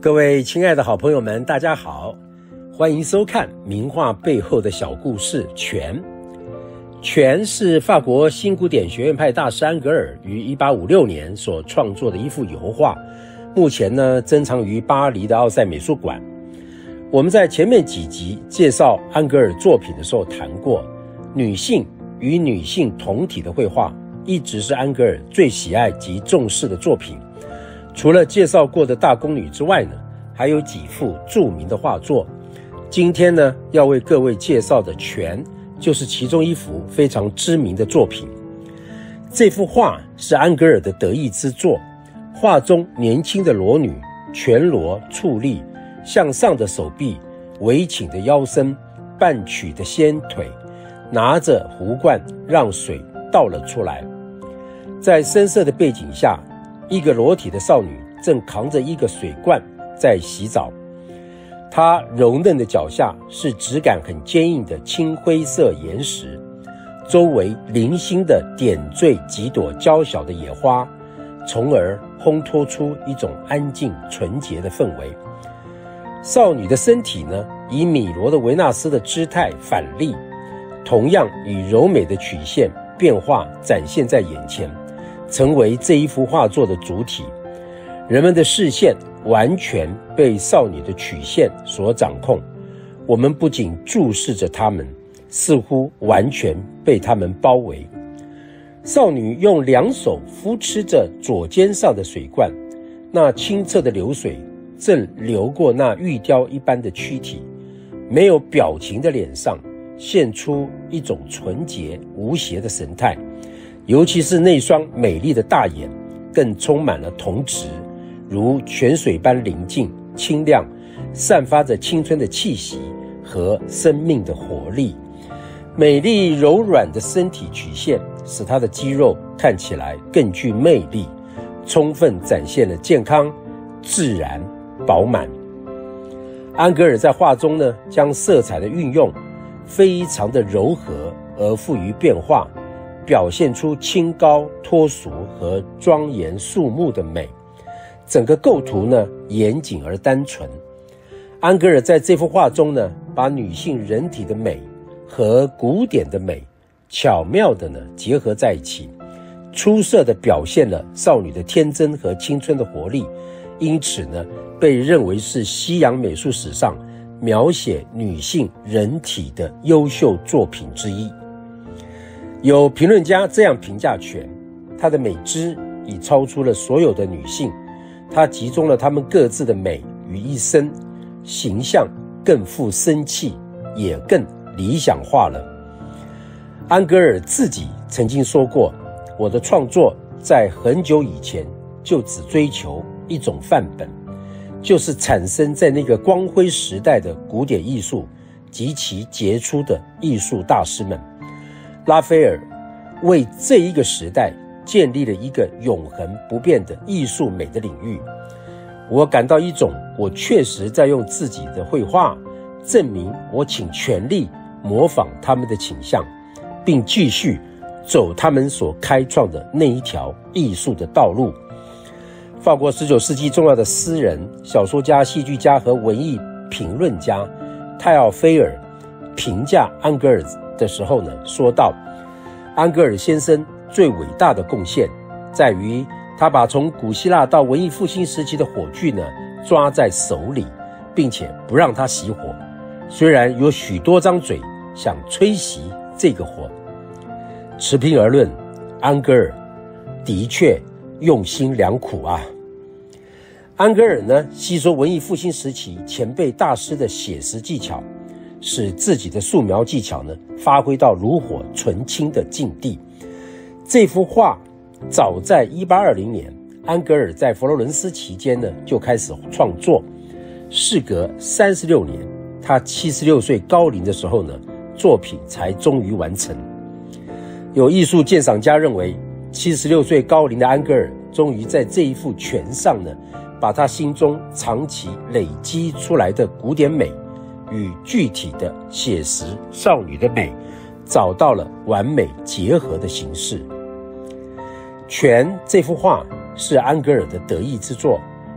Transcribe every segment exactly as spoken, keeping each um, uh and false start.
各位亲爱的好朋友们，大家好，欢迎收看名画背后的小故事《泉》。泉是法国新古典学院派大师安格尔于一八五六年所创作的一幅油画，目前呢珍藏于巴黎的奥赛美术馆。我们在前面几集介绍安格尔作品的时候谈过，女性与女性同体的绘画一直是安格尔最喜爱及重视的作品。除了介绍过的大宫女之外呢，还有几幅著名的画作。今天呢，要为各位介绍的《泉》就是其中一幅非常知名的作品。这幅画是安格尔的得意之作，画中年轻的裸女全裸矗立，向上的手臂，微倾的腰身，半曲的纤腿，拿着壶罐让水倒了出来。在深色的背景下，一个裸体的少女正扛着一个水罐在洗澡，她柔嫩的脚下是质感很坚硬的青灰色岩石，周围零星的点缀几朵娇小的野花，从而烘托出一种安静纯洁的氛围。少女的身体呢，以米罗的维纳斯的姿态反立，同样以柔美的曲线变化展现在眼前，成为这一幅画作的主体。人们的视线完全被少女的曲线所掌控，我们不仅注视着她们，似乎完全被她们包围。少女用两手扶持着左肩上的水罐，那清澈的流水正流过那玉雕一般的躯体，没有表情的脸上现出一种纯洁无邪的神态，尤其是那双美丽的大眼更充满了童稚，如泉水般宁静清亮，散发着青春的气息和生命的活力。美丽柔软的身体曲线使她的肌肉看起来更具魅力，充分展现了健康、自然、饱满。安格尔在画中呢，将色彩的运用非常的柔和而富于变化，表现出清高脱俗和庄严肃穆的美。整个构图呢，严谨而单纯。安格尔在这幅画中呢，把女性人体的美和古典的美巧妙的呢结合在一起，出色的表现了少女的天真和青春的活力，因此呢，被认为是西洋美术史上描写女性人体的优秀作品之一。有评论家这样评价泉，她的美姿已超出了所有的女性，她集中了她们各自的美于一身，形象更富生气，也更理想化了。安格尔自己曾经说过，我的创作在很久以前就只追求一种范本，就是产生在那个光辉时代的古典艺术及其杰出的艺术大师们。拉斐尔为这一个时代建立了一个永恒不变的艺术美的领域。我感到一种我确实在用自己的绘画证明我倾全力模仿他们的倾向，并继续走他们所开创的那一条艺术的道路。法国十九世纪重要的诗人、小说家、戏剧家和文艺评论家泰奥菲尔评价安格尔的时候呢，说道，安格尔先生最伟大的贡献在于他把从古希腊到文艺复兴时期的火炬呢抓在手里，并且不让它熄火，虽然有许多张嘴想吹熄这个火。持平而论，安格尔的确用心良苦啊。安格尔呢，吸收文艺复兴时期前辈大师的写实技巧，使自己的素描技巧呢发挥到炉火纯青的境地。这幅画早在一八二零年，安格尔在佛罗伦斯期间呢就开始创作，事隔三十六年，他七十六岁高龄的时候呢，作品才终于完成。有艺术鉴赏家认为，七十六岁高龄的安格尔终于在这一幅泉上呢，把他心中长期累积出来的古典美与具体的写实少女的美找到了完美结合的形式。泉这幅画是安格尔的得意之作，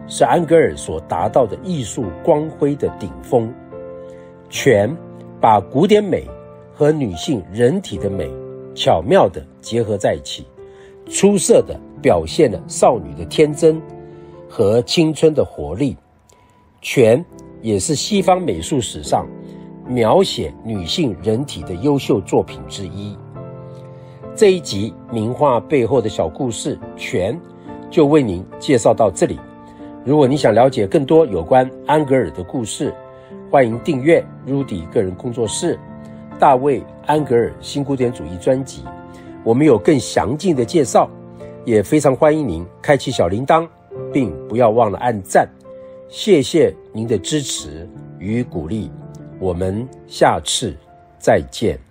是安格尔所达到的艺术光辉的顶峰。全把古典美和女性人体的美巧妙地结合在一起，出色地表现了少女的天真和青春的活力。全也是西方美术史上描写女性人体的优秀作品之一。这一集名画背后的小故事全就为您介绍到这里。如果你想了解更多有关安格尔的故事，欢迎订阅 Rudy 个人工作室大卫安格尔新古典主义专辑，我们有更详尽的介绍，也非常欢迎您开启小铃铛，并不要忘了按赞。谢谢您的支持与鼓励，我们下次再见。